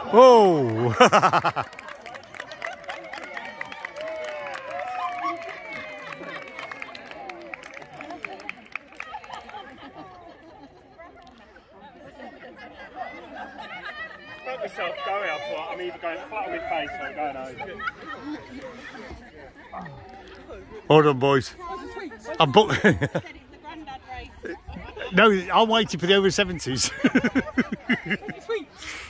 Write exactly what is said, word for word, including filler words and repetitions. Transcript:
Oh! Felt myself going, I thought I'm either going flat on my face or I'm going over. Hold on, boys. I'm book No, I'm waiting for the over seventies.